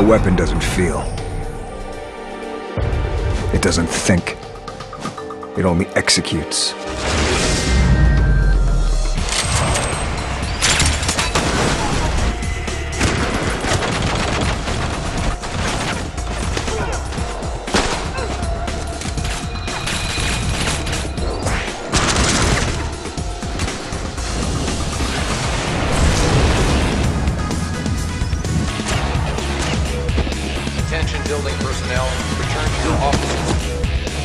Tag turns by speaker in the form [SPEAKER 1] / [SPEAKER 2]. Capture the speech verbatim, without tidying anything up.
[SPEAKER 1] weapon doesn't feel. It doesn't think. It only executes.
[SPEAKER 2] Attention building personnel, return to your offices.